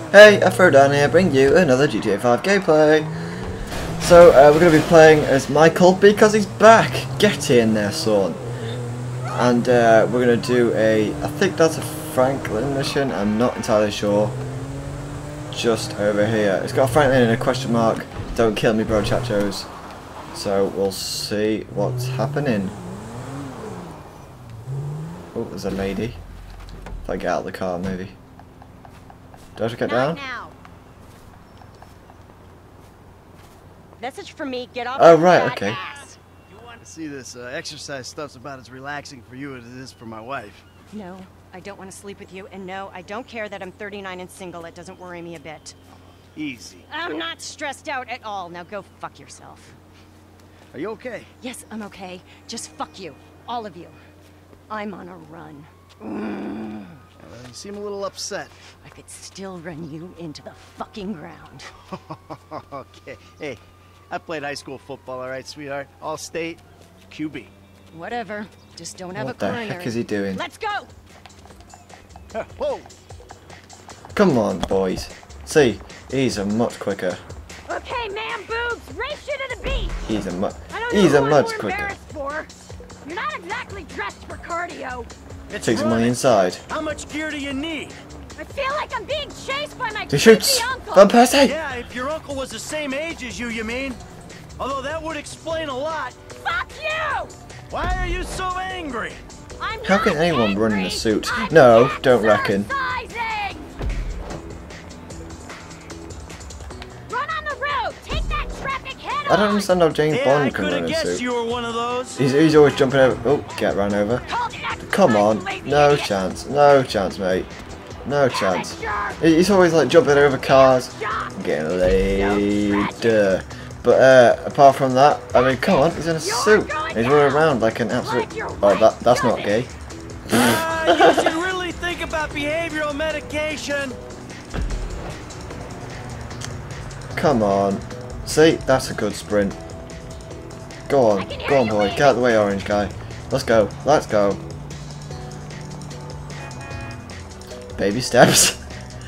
Hey, AfroDan here, bring you another GTA 5 gameplay. So, we're going to be playing as Michael because he's back. Get in there, son. And we're going to do I think that's a Franklin mission, I'm not entirely sure. Just over here. It's got a Franklin and a question mark. Don't kill me, bro, chachos. So, we'll see what's happening. Oh, there's a lady. If I get out of the car, maybe. Do I have to get down? Now. Message from me, get off. Oh, right, okay. Ass. You want to see this exercise stuff's about as relaxing for you as it is for my wife. No, I don't want to sleep with you, and no, I don't care that I'm 39 and single. It doesn't worry me a bit. Easy. I'm not stressed out at all. Now go fuck yourself. Are you okay? Yes, I'm okay. Just fuck you. All of you. I'm on a run. You seem a little upset. I could still run you into the fucking ground. Okay. Hey, I played high school football, alright, sweetheart? All state, QB. Whatever. Just don't have What a the coronary. heck is he doing? Let's go! Whoa! Come on, boys. See, he's a much quicker. Okay, man, boobs, race you to the beach! He's a much quicker. Embarrassed for. You're not exactly dressed for cardio. Takes money inside. How much gear do you need? I feel like I'm being chased by my He shoots! crazy uncle. Van Persie! Yeah, if your uncle was the same age as you mean? Although that would explain a lot. Fuck you! Why are you so angry? I'm How not can anyone run in a angry. suit? I'm No, don't reckon. exercising. Run on the road. Take that traffic head on. I don't understand how James Yeah, I Bond can could run have in a guessed suit. you were one of those. He's always jumping over. Oh, get run over. Called it exercise, Come on. lazy No idiot. chance. No chance, mate. No chance. Amateur. He's always like jumping over cars. Shot. Getting laid. But apart from that, I mean, come on, he's in a suit. He's running around like an absolute. Oh, that's not gay. You should really think about behavioral medication. Come on. See, that's a good sprint. Go on, boy, get out of the way, orange guy. Let's go, let's go. Baby steps.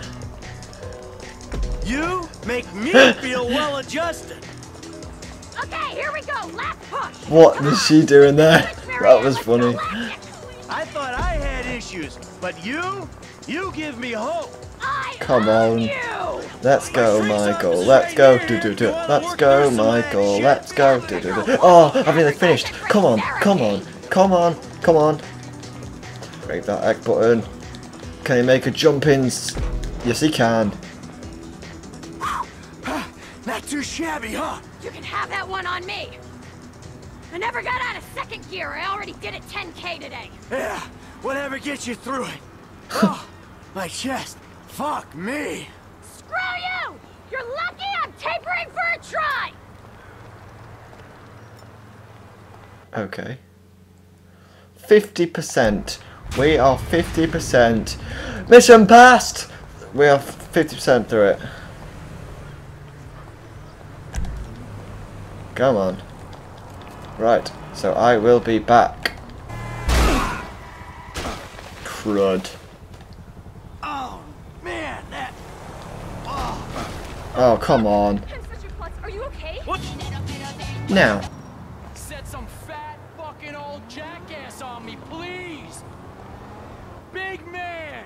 You make me feel well adjusted. Okay, here we go. Last push. What was she doing there? That was funny. I thought I had issues, but you give me hope. Come on. Let's go, Michael. Let's go. Let's go, Michael. Let's go. Oh, I've nearly finished. Come on. Come on. Come on. Come on. Break that X button. Can he make a jump in? Yes, he can. Not too shabby, huh? You can have that one on me. I never got out of second gear. I already did it 10K today. Yeah, whatever gets you through it. Oh, my chest. Fuck me. Screw you! You're lucky I'm tapering for a try. Okay. 50%. We are 50%. Mission passed! We are 50% through it. Come on. Right, so I will be back. Crud. Oh, man, that... Oh, come on. Are you okay? What? Now. Set some fat fucking old jackass on me, please! Big man!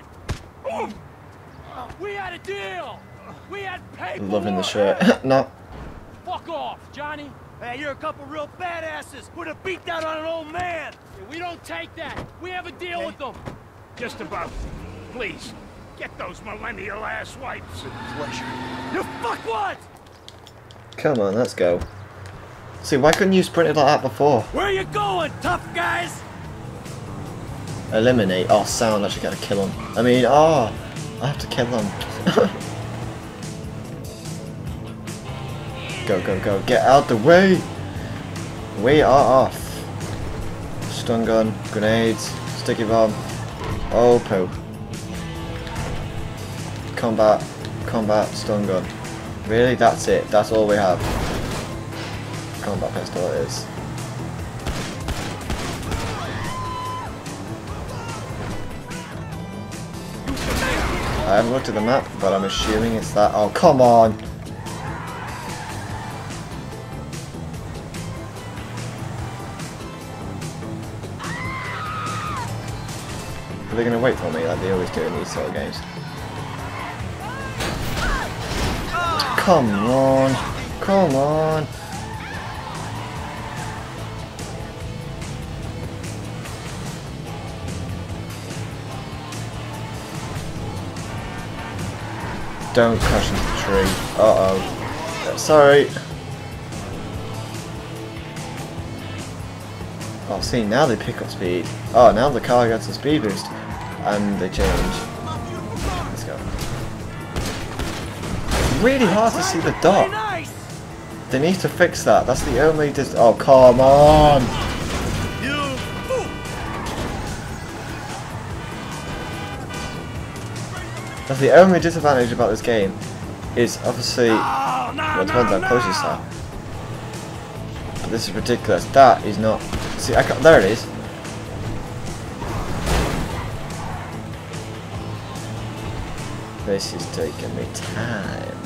We had a deal! We had paperwork! Loving the shirt. No. Fuck off, Johnny! Hey, you're a couple real badasses with a beat down on an old man! Yeah, we don't take that! We have a deal with them! Just about. Please, get those millennial ass wipes. Pleasure. You fuckwad! Come on, let's go. See, why couldn't you sprint it like that before? Where you going, tough guys? Eliminate. Oh, sound. I actually gotta kill him. I mean, oh, I have to kill him. Go, go, go. Get out the way. We are off. Stun gun, grenades, sticky bomb. Oh, poo. Combat, combat, stun gun. Really? That's it. That's all we have. Combat pistol it is. I haven't looked at the map, but I'm assuming it's that. Oh, come on! Are they going to wait for me like they always do in these sort of games? Come on! Come on! Don't crash into the tree. Uh-oh. Sorry. Oh, see, now they pick up speed. Oh, now the car gets a speed boost. And they change. Let's go. It's really hard to see the dot. They need to fix that. That's the only oh, come on! That's the only disadvantage about this game, is obviously well, it depends how close you are. But this is ridiculous. That is not. See, I can't, there it is. This is taking me time.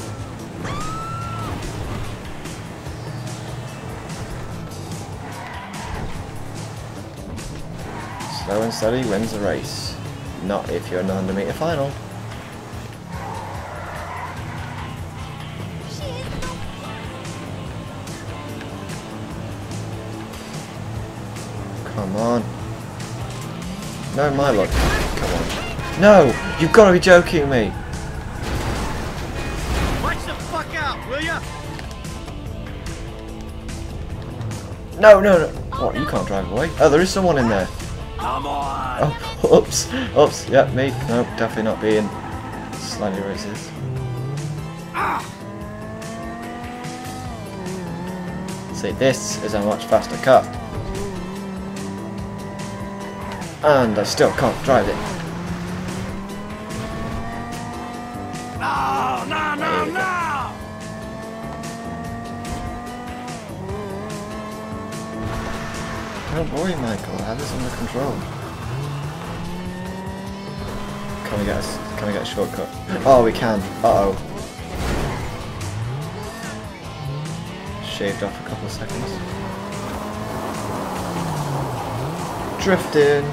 Slow and steady wins the race. Not if you're in the 100-meter final. Come on. No, my luck. Come on. No! You've got to be joking me! Watch the fuck out, will ya? No, no, no. What, you can't drive away? Oh, there is someone in there. Come on. Oh, oops. Oops. Yep, me. No, definitely not being slightly racist. See, this is a much faster car. And I still can't drive it. No, no, no, no! Don't worry, Michael. I have this under control. Can we get a shortcut? Oh, we can. Uh-oh. Shaved off a couple of seconds. Drifting.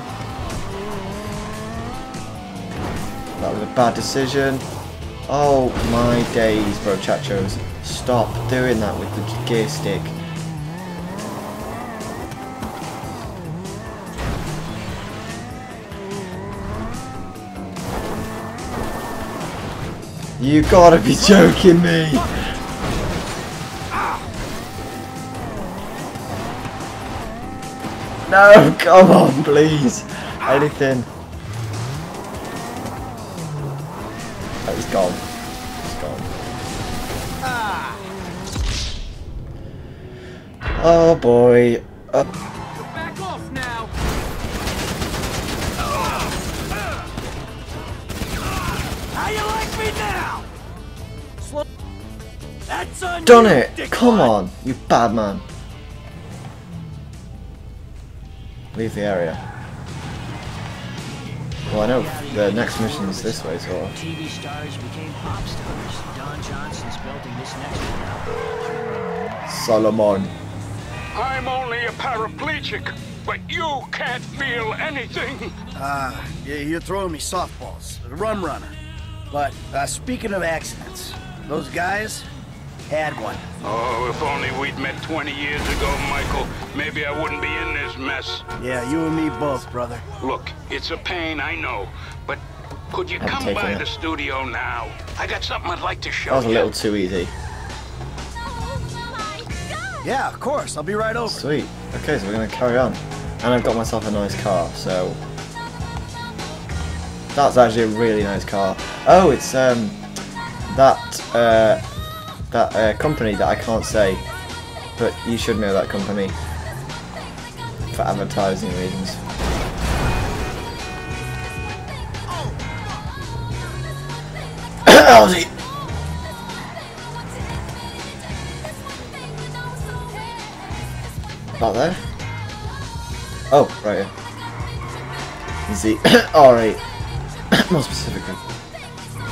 That was a bad decision. Oh my days, brochachos. Stop doing that with the gear stick. You gotta be joking me! No, come on, please. Anything. Oh, he's gone. He's gone. Oh boy. Back off now. How you like me now? Slow. That's on Done you, it! dickwad. Come on, you bad man. Leave the area. Well, I know the next mission is this way, so. TV stars became pop stars. Don Johnson's building this next one out. Solomon. I'm only a paraplegic, but you can't feel anything. Yeah, you're throwing me softballs. Rum runner. But speaking of accidents, those guys had one. Oh, if only we'd met 20 years ago, Michael. Maybe I wouldn't be in this mess. Yeah, you and me both, brother. Look, it's a pain, I know, but could you I'm come taking by it. the studio now? I got something I'd like to show That was a you. little too easy. Yeah, of course. I'll be right over. Sweet. Okay, so we're gonna carry on. And I've got myself a nice car, so. That's actually a really nice car. Oh, it's that company that I can't say, but you should know that company for advertising reasons. Aussie. About there? Oh, right here. Z. Alright. More specifically.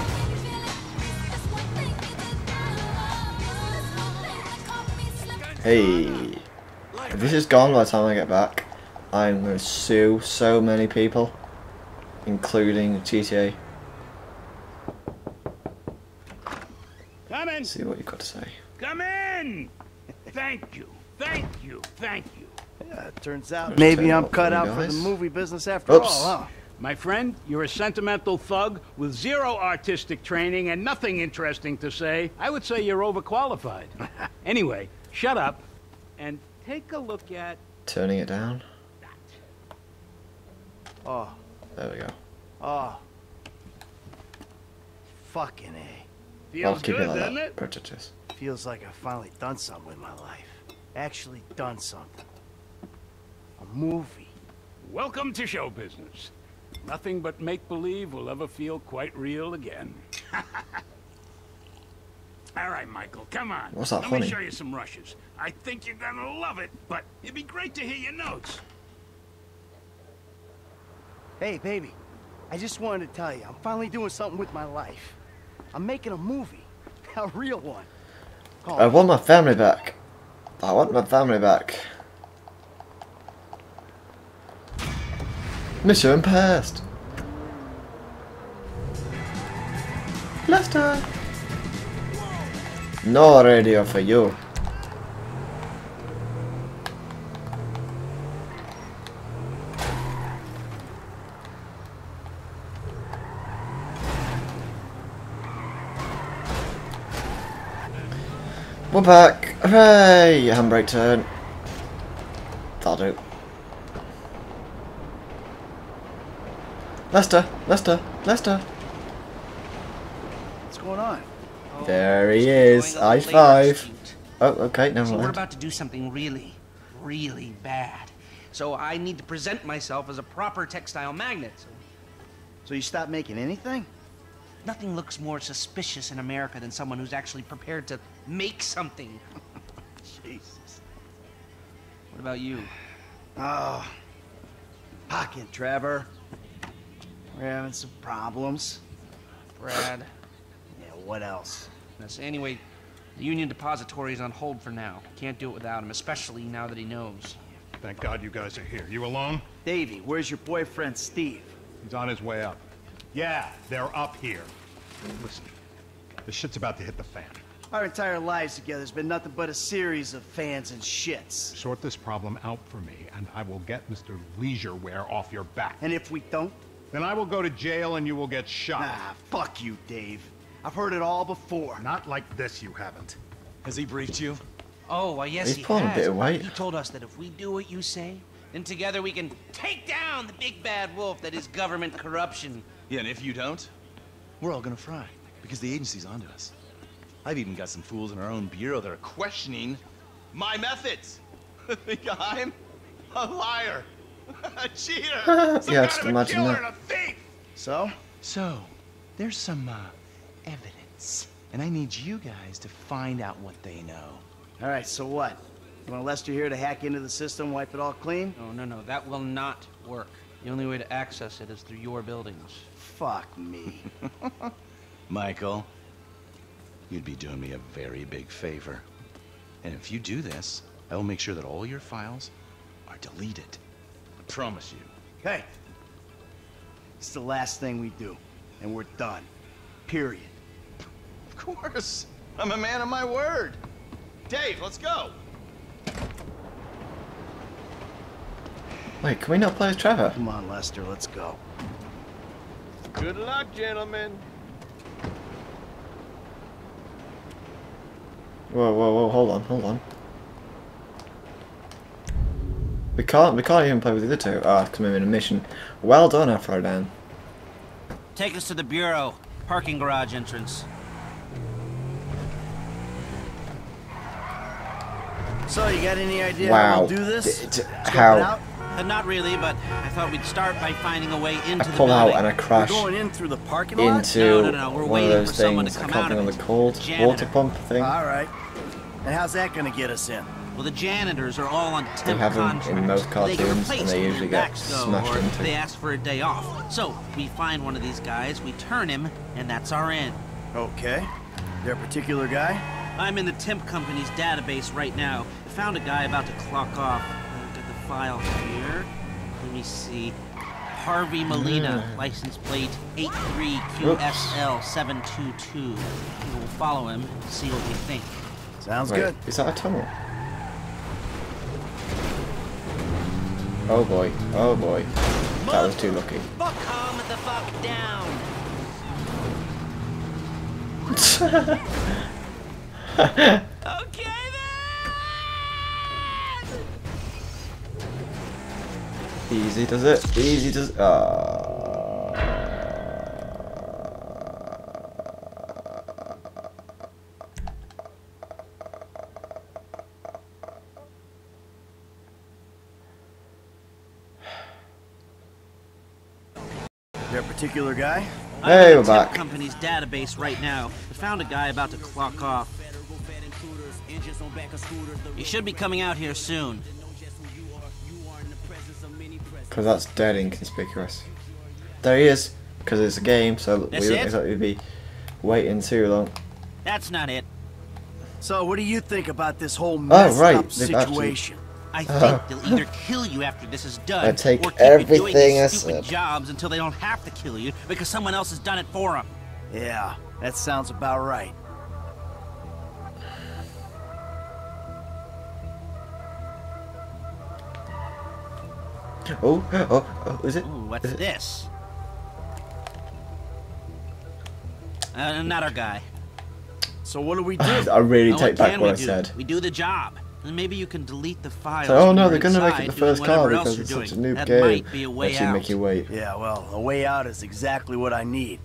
Hey. If this is gone by the time I get back, I'm going to sue so many people, including GTA. Come in. See what you've got to say. Come in. Thank you. Thank you. Thank you. Yeah, it turns out Just maybe turn I'm out cut for you out for the guys. movie business after Oops. all, huh? My friend, you're a sentimental thug with zero artistic training and nothing interesting to say. I would say you're overqualified. Anyway, shut up and take a look at Turning it down. Oh, There we go. oh. Fucking A. I'll feels keep good, it like doesn't that. it? Prejudice. Feels like I've finally done something with my life. Actually done something. A movie. Welcome to show business. Nothing but make-believe will ever feel quite real again. All right, Michael, come on. What's that Let funny? me show you some rushes. I think you're gonna love it, but it'd be great to hear your notes. Hey, baby. I just wanted to tell you, I'm finally doing something with my life. I'm making a movie. A real one. I want my family back. I want my family back. Mission passed. Lester. No radio for you. We're back. Hooray! Handbrake turn. That'll do. Lester! Lester! Lester! What's going on? There he is. I-5. Oh, okay, never So we're mind. about to do something really, really bad. So I need to present myself as a proper textile magnet. So you stopped making anything? Nothing looks more suspicious in America than someone who's actually prepared to make something. Jesus. What about you? Oh. Pocket, Trevor. We're having some problems. Brad. Yeah, what else? Yes, anyway, the Union Depository is on hold for now. Can't do it without him, especially now that he knows. Thank God you guys are here. You alone? Davey, where's your boyfriend, Steve? He's on his way up. Yeah, they're up here. Listen, this shit's about to hit the fan. Our entire lives together has been nothing but a series of fans and shits. Sort this problem out for me, and I will get Mr. Leisureware off your back. And if we don't? Then I will go to jail and you will get shot. Ah, fuck you, Dave. I've heard it all before. Not like this, you haven't. Has he briefed you? Oh, well, yes, He's he pulling a has. bit of weight. He told us that if we do what you say, then together we can take down the big bad wolf that is government corruption. Yeah, and if you don't, we're all gonna fry, because the agency's onto us. I've even got some fools in our own bureau that are questioning my methods. Think I'm a liar, a cheater, some Yeah, kind just of a imagine killer that. and a thief. So, there's some evidence, and I need you guys to find out what they know. All right, so what? You want Lester here to hack into the system, wipe it all clean? No, that will not work. The only way to access it is through your buildings. Fuck me. Michael, you'd be doing me a very big favor. And if you do this, I will make sure that all your files are deleted. I promise you. Hey, it's the last thing we do, and we're done. Period. Of course. I'm a man of my word. Dave, let's go. Wait, can we not play as Trevor? Come on, Lester, let's go. Good luck, gentlemen. Whoa, hold on. We can't even play with the other two. Ah, because I'm in a mission. Well done, AfroDan. Take us to the bureau. Parking garage entrance. So, you got any idea Wow. how we'll do this? How? Scope it out? Not really, but I thought we'd start by finding a way I into the pull out building. and I crash We're going in through the parking lot? into No, we're one of waiting those for someone to things. I come can't out think of of it. the called. Janitor. Water pump thing. All right. And how's that gonna get us in? Well, the janitors are all on temp have them in contracts. most They get cartoons, replaced and they when usually their get backs go, smashed or into. they ask for a day off. So we find one of these guys, we turn him, and that's our end. Okay. There a particular guy? I'm in the temp company's database right now. found a guy about to clock off. I've got the file here. Let me see. Harvey Molina, license plate 83QSL722. We'll follow him, see what we think. Sounds Wait, good. is that a tunnel? Oh boy, oh boy. That was too lucky. Calm the fuck down. Okay then! Easy does it, easy does it. Is there a particular guy? Hey, I'm we're in the back. tip company's database right now. I found a guy about to clock off. He should be coming out here soon. Because that's dead inconspicuous. There he is, because it's a game, so we That's don't it? exactly be waiting too long. That's not it. So, what do you think about this whole messed right, up they've actually- situation? I think they'll either kill you after this is done, I take or keep you doing everything I these stupid said. jobs until they don't have to kill you because someone else has done it for them. Yeah, that sounds about right. Oh, is it? Ooh, what's Is it? this? Another guy. So what do we do? I really Now, take back can what we I do? said. We do the job. And maybe you can delete the files. So, oh when no, you're they're gonna make inside it the doing first car whatever else because you're it's such a doing. noob That game. might be a way Actually out. make you wait. Yeah, well, a way out is exactly what I need.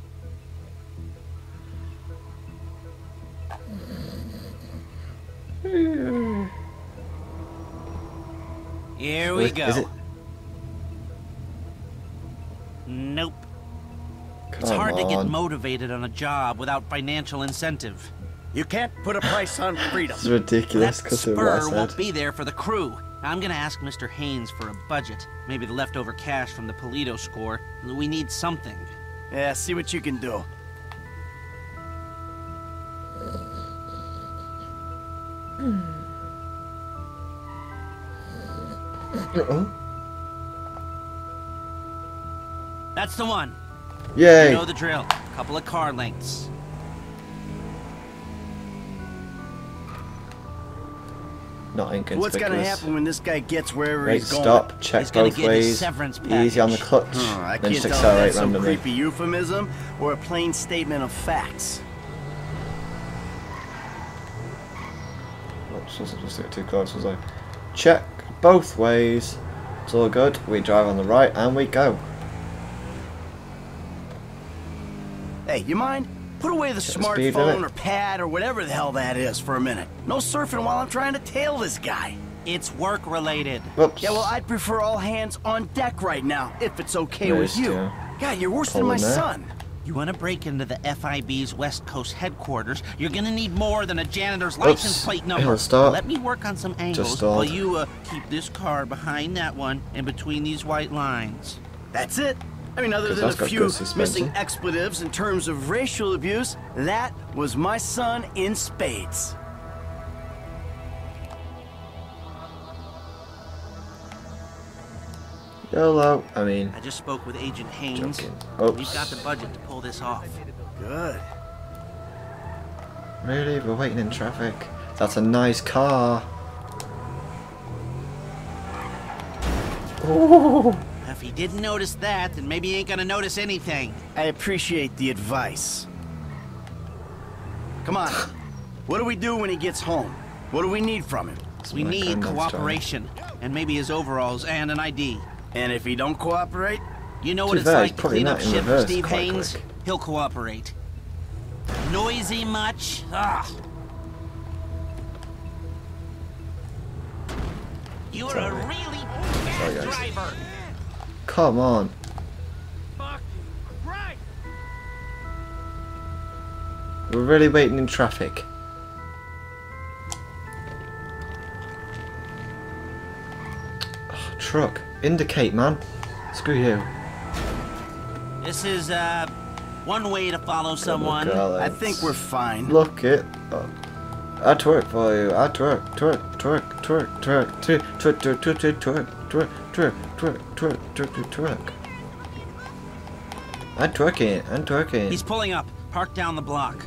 Here we Is go. it? Nope. Come It's hard to get on. motivated on a job without financial incentive. You can't put a price on freedom. It's ridiculous That because of what I spur won't said. be there for the crew. I'm gonna ask Mr. Haynes for a budget. Maybe the leftover cash from the Polito score. We need something. Yeah, see what you can do. Oh, That's the one. yay! You know the drill. Couple of car lengths. Not inconspicuous. What's gonna happen when this guy gets wherever Wait, he's going? stop, check He's gonna both get his ways. severance Easy on the package. clutch, I then can't just tell if accelerate that's some randomly. creepy euphemism or a plain statement of facts. Oops, wasn't supposed to get too close, was I? Check both ways. It's all good. We drive on the right and we go. Hey, you mind? Put away the Get the speed smartphone limit. or pad or whatever the hell that is for a minute. No surfing while I'm trying to tail this guy. It's work related. Whoops. Yeah, well, I'd prefer all hands on deck right now, if it's okay Nice, with you. yeah. God, you're worse than my Pulling there. son. You want to break into the FIB's West Coast headquarters, you're gonna need more than a janitor's license plate number. It'll start. Let me work on some angles stalled. while you keep this car behind that one and between these white lines. That's it. I mean, other 'Cause than a that's got few good suspension. missing expletives in terms of racial abuse, that was my son in spades. YOLO. I mean, I just spoke with Agent Haynes. Joking. We've Oops. got the budget to pull this off. Good. really? We're waiting in traffic. That's a nice car. Ooh. If he didn't notice that, then maybe he ain't gonna notice anything. I appreciate the advice. Come on. What do we do when he gets home? What do we need from him? We my need kind of cooperation, and maybe his overalls and an ID. And if he don't cooperate? You know To what be it's fair, like he's to probably clean up not in shit for reverse Steve quite Haynes? quick. He'll cooperate. Noisy much? Ah. You're a really Sorry, bad guys. driver. Come on. Fuck. Right. We're really waiting in traffic. Oh, truck. Indicate, man. Screw you. This is one way to follow Good someone. look, I Alex. think we're fine. Look it. Oh. I twerk for you. I twerk, twerk, twerk, twerk, twerk, twerk, twerk, twerk, twerk, twerk, twerk, twerk, twerk, twerk, twerk, twerk. I'm twerking. I'm twerking. He's pulling up. Park down the block.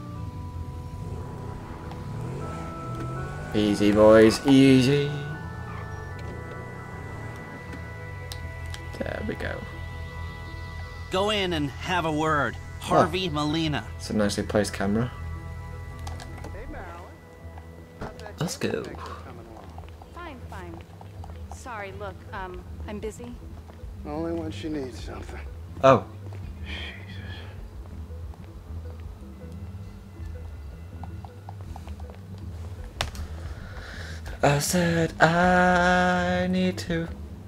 Easy, boys. Easy. There we go. Go in and have a word. Harvey Molina. It's a nicely placed camera. Let's go. Fine, fine. Sorry, look, I'm busy. Only when she needs something. Oh. I said I need to.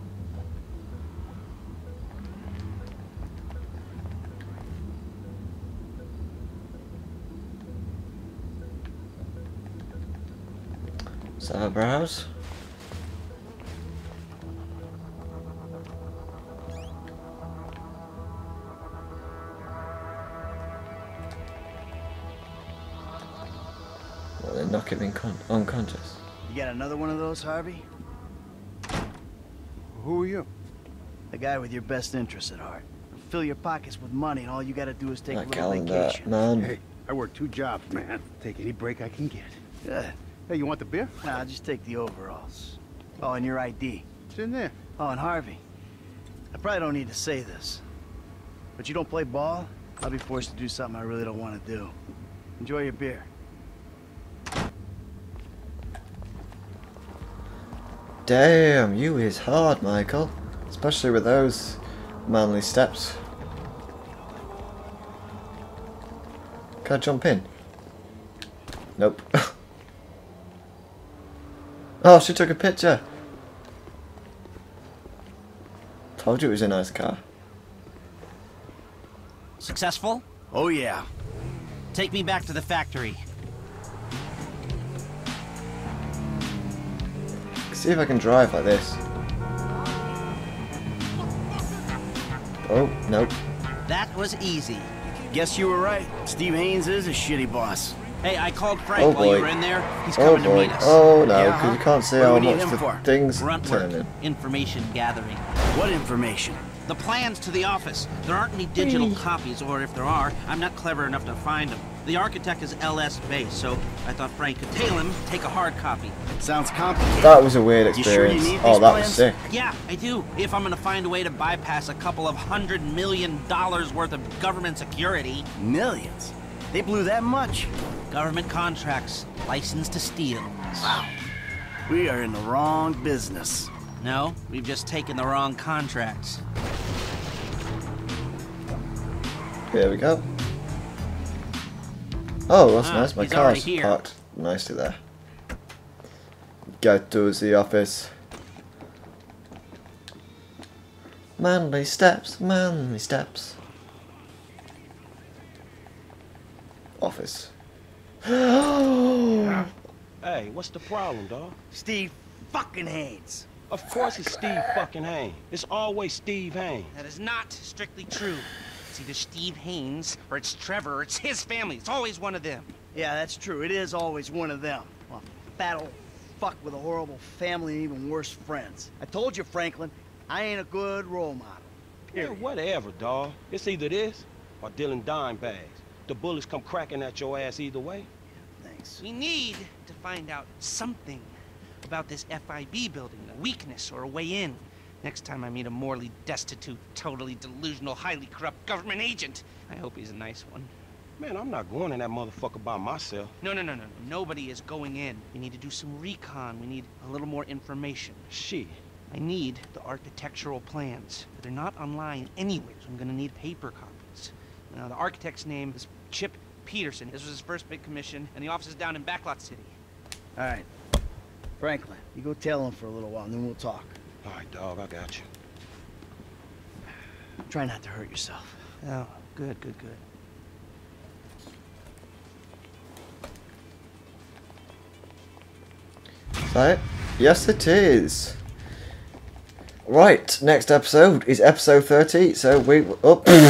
Is that a browse? Well, they knock him unconscious. You got another one of those, Harvey? Who are you? The guy with your best interests at heart. Fill your pockets with money, and all you gotta do is take a That little calendar, vacation. man. Hey, I work 2 jobs, man. Take any break I can get. Good. Hey, you want the beer? Nah, just take the overalls. Oh, and your ID. It's in there. Oh, and Harvey. I probably don't need to say this, but you don't play ball, I'll be forced to do something I really don't want to do. Enjoy your beer. Damn, you is hard, Michael. Especially with those manly steps. Can I jump in? Nope. Oh, she took a picture. Told you it was a nice car. Successful? Oh, yeah. Take me back to the factory. See if I can drive like this. Oh, nope. That was easy. Guess you were right. Steve Haynes is a shitty boss. Hey, I called Frank Oh, while you boy. were in there. He's Oh coming to boy. meet us. Oh no, Yeah, because you huh? can't see What do how we need much him the for? things Grunt work. turning. Information gathering. What information? The plans to the office. There aren't any digital copies, or if there are, I'm not clever enough to find them. The architect is LS based, so I thought Frank could tail him, take a hard copy. Sounds complicated. That was a weird You sure you experience. need Oh, these that was plans? sick. Yeah, I do. If I'm gonna find a way to bypass a couple of $100 million worth of government security. Millions? They blew that much? Government contracts, license to steal. Wow. We are in the wrong business. No, we've just taken the wrong contracts. Here we go. Oh, that's nice. My he's already car's here. parked nicely there. Get to the office. Manly steps, manly steps. Office. Hey, what's the problem, dawg? Steve fucking Haynes. Of course it's Steve fucking Haynes. It's always Steve Haynes. That is not strictly true. It's either Steve Haynes, or it's Trevor, or it's his family. It's always one of them. Yeah, that's true. It is always one of them. Well, fat old fuck with a horrible family and even worse friends. I told you, Franklin, I ain't a good role model. Yeah, whatever, dawg. It's either this or dealing dime bags. The bullets come cracking at your ass either way. Thanks. We need to find out something about this FIB building, a weakness or a way in. Next time I meet a morally destitute, totally delusional, highly corrupt government agent, I hope he's a nice one. Man, I'm not going in that motherfucker by myself. No. Nobody is going in. We need to do some recon. We need a little more information. Shit. I need the architectural plans. They're not online anywhere, so I'm gonna need paper copies. Now, the architect's name is Chip Peterson. This was his first big commission, and the office is down in Backlot City. All right. Franklin, you go tail him for a little while, and then we'll talk. All right, dawg, I got you. Try not to hurt yourself. Oh, good. Is that it? Yes, it is. Right, next episode is episode 30, so we...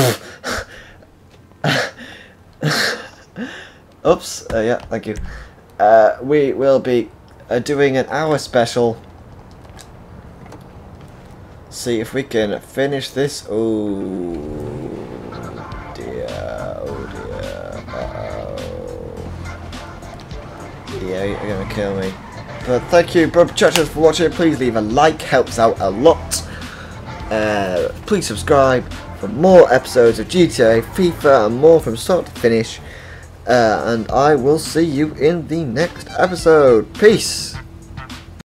Oh. Oops, yeah, thank you. we will be doing an hour special. See if we can finish this. Oh dear, oh dear, yeah, you're gonna kill me. But thank you, broadcasters, for watching. Please leave a like, helps out a lot. Please subscribe for more episodes of GTA, FIFA, and more from start to finish. And I will see you in the next episode. Peace!